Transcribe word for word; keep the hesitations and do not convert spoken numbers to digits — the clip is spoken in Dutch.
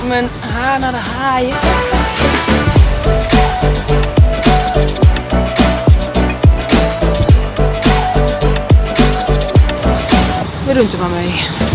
mijn haar naar de haaien. We doen het er maar mee.